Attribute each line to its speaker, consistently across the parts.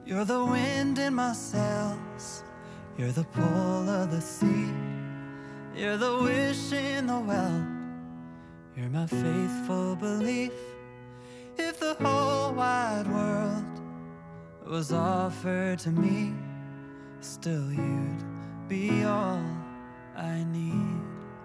Speaker 1: You're the wind in my sails, you're the pull of the sea, you're the wish in the well, you're my faithful belief. If the whole wide world was offered to me, still you'd be all I need.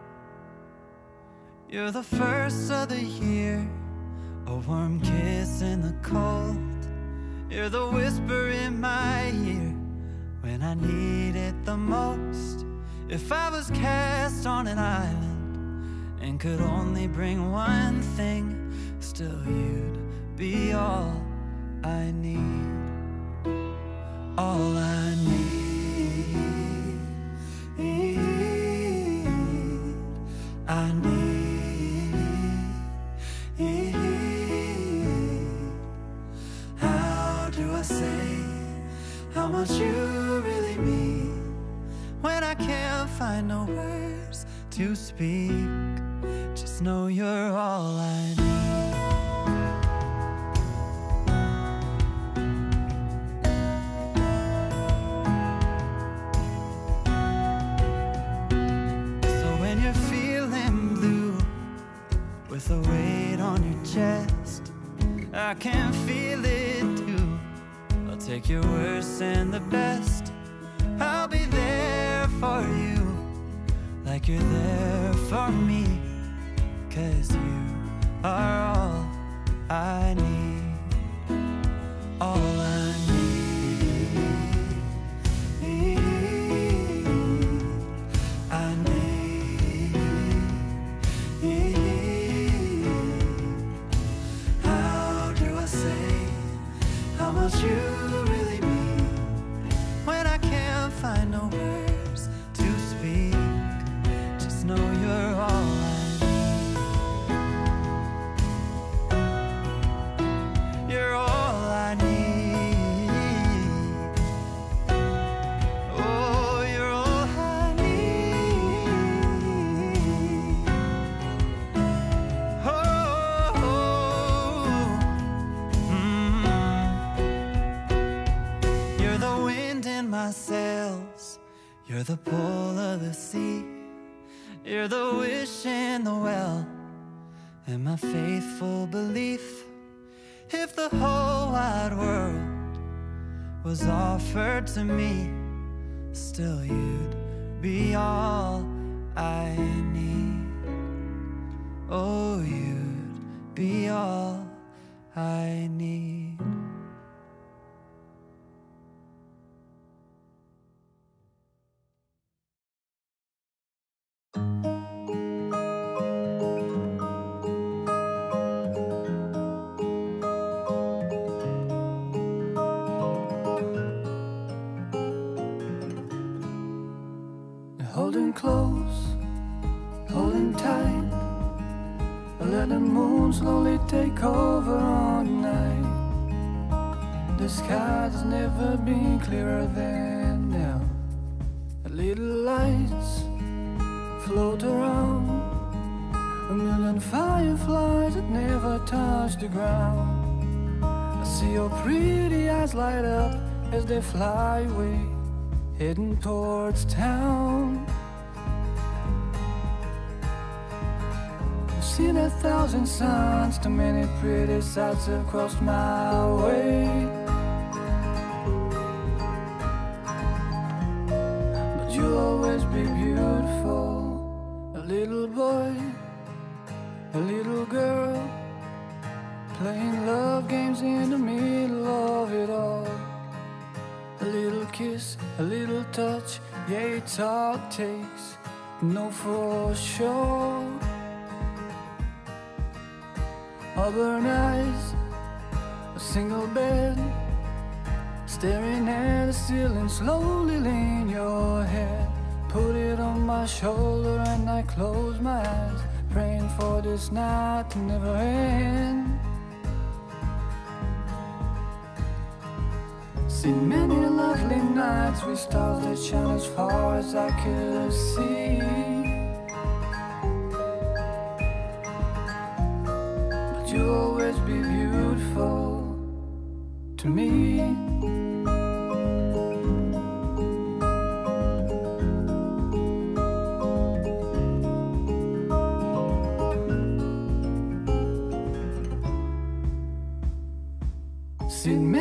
Speaker 1: You're the first of the year, a warm kiss in the cold. You're the whisper in my ear when I need it the most. If I was cast on an island and could only bring one thing, still you'd be all I need. All I need, I need. How do I say how much you really mean when I can't find no words to speak? Just know you're all I need. With a weight on your chest, I can feel it too. I'll take your worst and the best. I'll be there for you, like you're there for me, 'cause you are all I need. All I need, I need. How much you really mean when I can't find no words to speak. Just know you're all I need. You're all I need. Oh, you're all I need. Oh, my sails, you're the pull of the sea, you're the wish in the well, and my faithful belief. If the whole wide world was offered to me, still you'd be all I need. Oh, you'd be all I need.
Speaker 2: Holding close, holding tight, let the moon slowly take over on night. The sky has never been clearer than now. The little lights float around, a million fireflies that never touch the ground. I see your pretty eyes light up as they fly away, heading towards town. I've seen 1,000 suns, too many pretty sights have crossed my way, but you'll always be beautiful. A little boy, a little girl, playing love games in the middle of it all. A little kiss, a little touch, yeah, it's all it takes, know for sure. Auburn eyes, a single bed, staring at the ceiling, slowly lean your head. Put it on my shoulder and I close my eyes, praying for this night to never end. Seen many lovely nights with stars that shine as far as I could see, but you'll always be beautiful to me.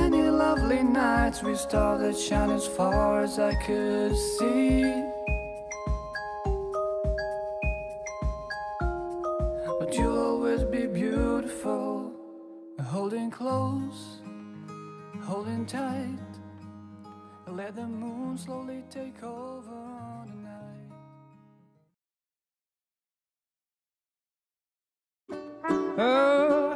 Speaker 2: many lovely nights with stars that shine as far as I could see. But you'll always be beautiful, holding close, holding tight. Let the moon slowly take over on the night. Oh,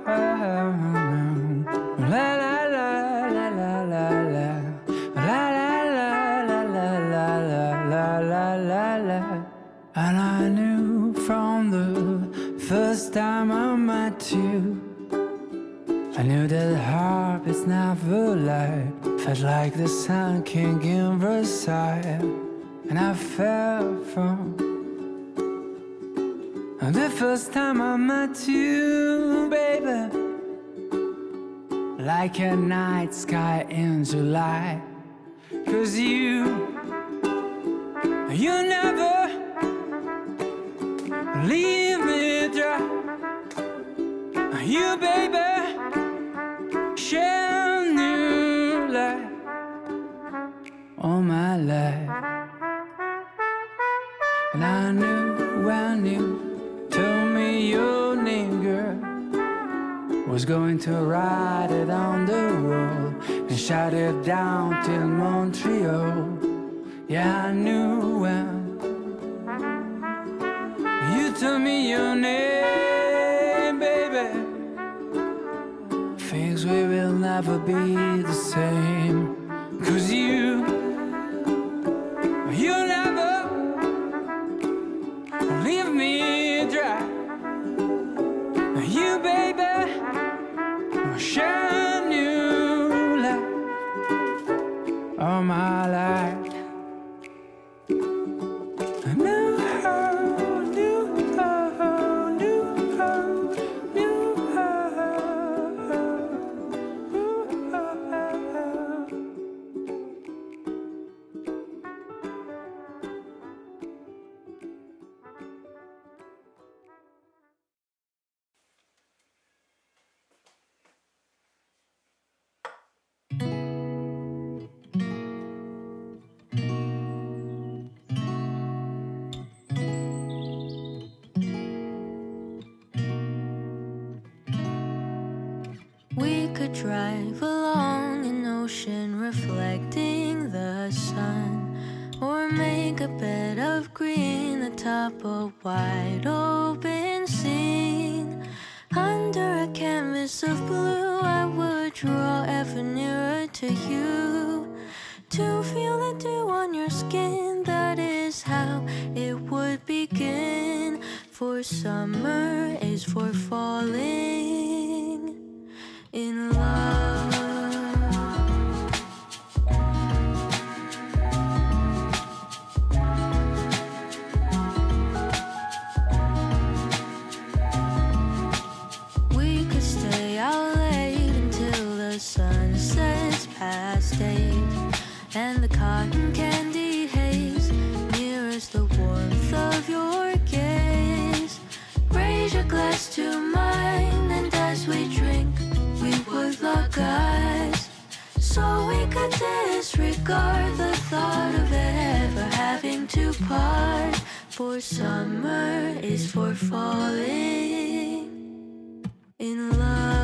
Speaker 2: la la la la la la la la la la la la la la la. And I knew from the first time I met you, I knew that heart is never light. Felt like the sun king in Versailles, and I fell from the first time I met you, baby, like a night sky in July. 'Cause you never leave me dry. You, baby, share new light all my life. And I knew when you told me your name, girl, was going to write it on the wall and shout it down till Montreal. Yeah, I knew when you told me your name, baby, things we will never be the same. 'Cause you never leave me dry. You, baby, shine new light all my life.
Speaker 3: We could drive along an ocean reflecting the sun, or make a bed of green atop a wide open scene. Under a canvas of blue, I would draw ever nearer to you, to feel the dew on your skin. That is how it would begin. For summer is for falling in love. We could stay out late until the sun sets past 8, and the cotton candy haze mirrors the warmth of your gaze. Raise your glass to mine, and as we drink, we would lock eyes, so we could disregard the thought of ever having to part. For summer is for falling in love.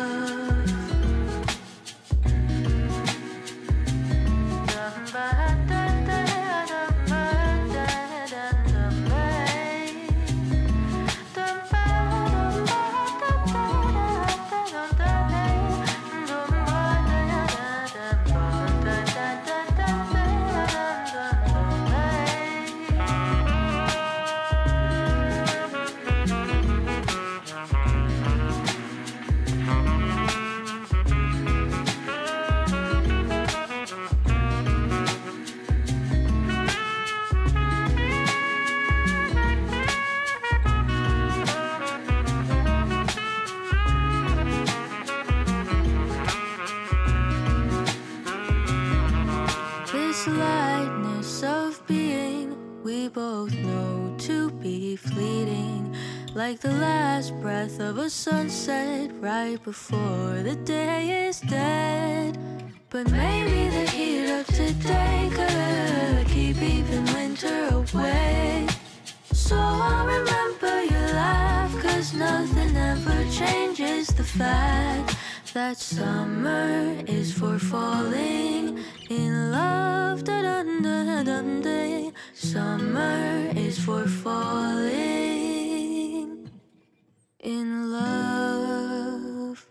Speaker 3: This lightness of being, we both know to be fleeting, like the last breath of a sunset right before the day is dead. But maybe the heat of today could keep even winter away. So I'll remember your laugh, 'cause nothing ever changes the fact that summer is for falling in love. Da-dun-da-dun-day. Summer is for falling in love.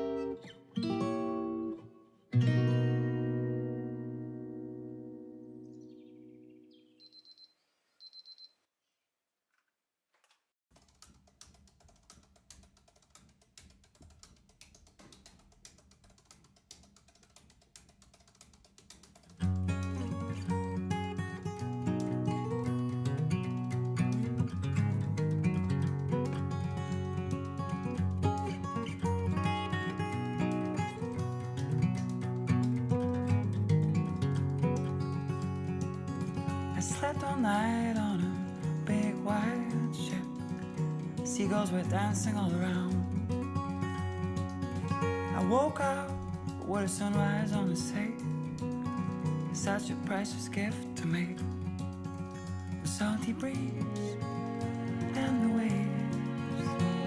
Speaker 1: I slept all night on a big white ship. Seagulls were dancing all around. I woke up with a sunrise on the sea. Such a precious gift to me. The salty breeze and the waves,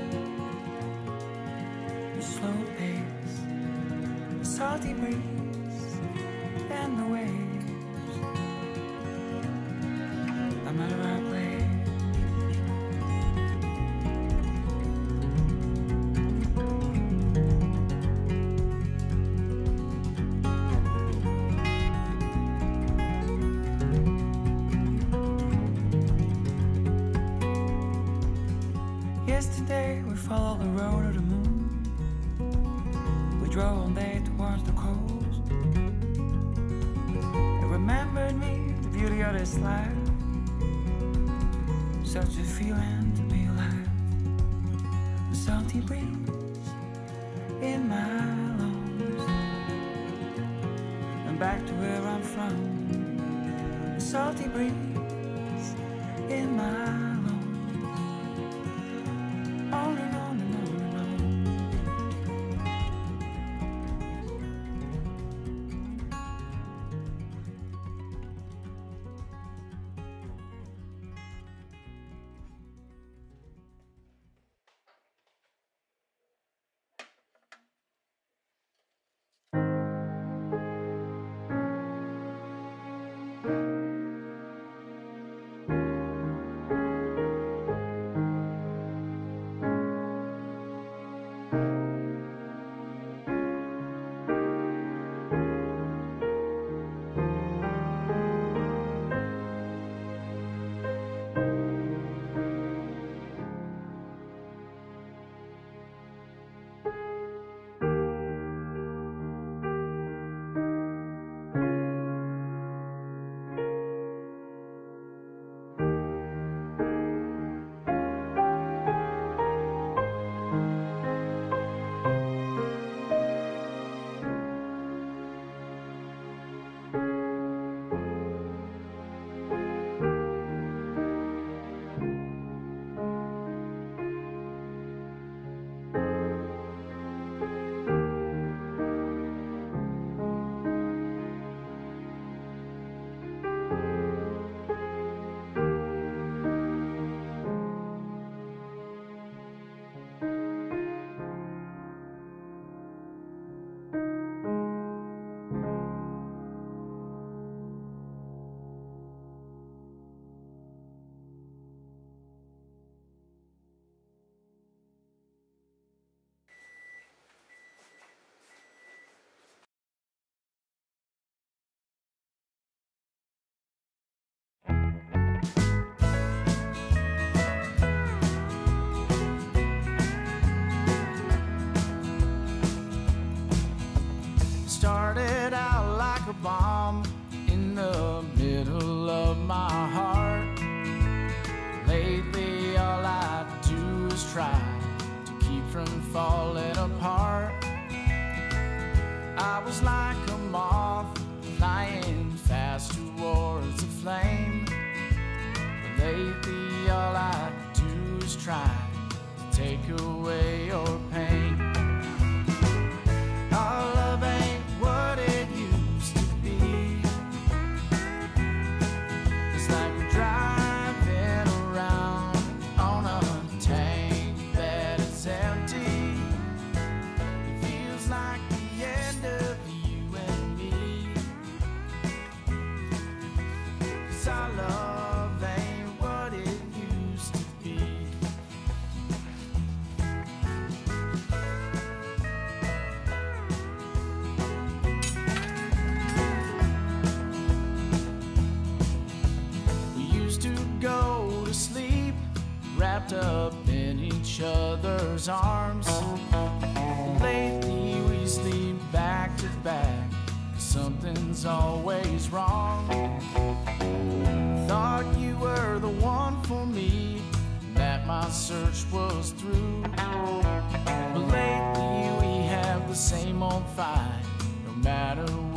Speaker 1: the slow pace. The salty breeze and the waves. No matter where I play. Yesterday we followed the road of the moon. We drove all day towards the coast. It remembered me the beauty of this life. Such a feeling to be alive. The salty breeze in my lungs, and back to where I'm from. The salty breeze in my lungs, on and on and on and on.
Speaker 2: Started out like a bomb in the middle of my heart. Lately all I do is try to keep from falling apart. I was like a moth flying fast towards the flame. But lately all I do is try away your pain. Our love ain't what it used to be. It's like we're driving around on a tank that is empty. It feels like the end of you and me. 'Cause our love ain't what it used to be. We used to go to sleep wrapped up in each other's arms. Lately we sleep back to back, 'cause something's always wrong. Thought you were the one for me, that my search was through. But lately we have the same old fight, no matter